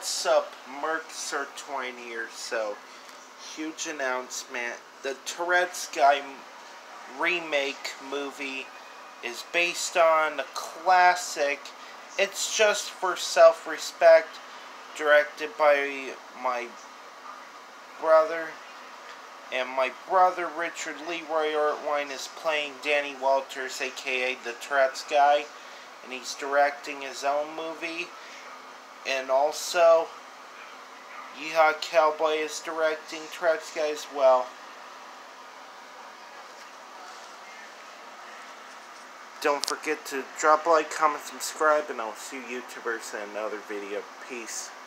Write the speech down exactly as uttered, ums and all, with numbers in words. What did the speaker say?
What's up, Mercs Ortwine here. So, huge announcement. The Tourettes guy remake movie is based on a classic It's Just for Self-Respect, directed by my brother. And my brother, Richard Leroy Ortwine, is playing Danny Walters, aka the Tourettes guy. And he's directing his own movie. And also, Yeehaw Cowboy is directing Tourettes guy as well. Don't forget to drop a like, comment, subscribe, and I'll see you YouTubers in another video. Peace.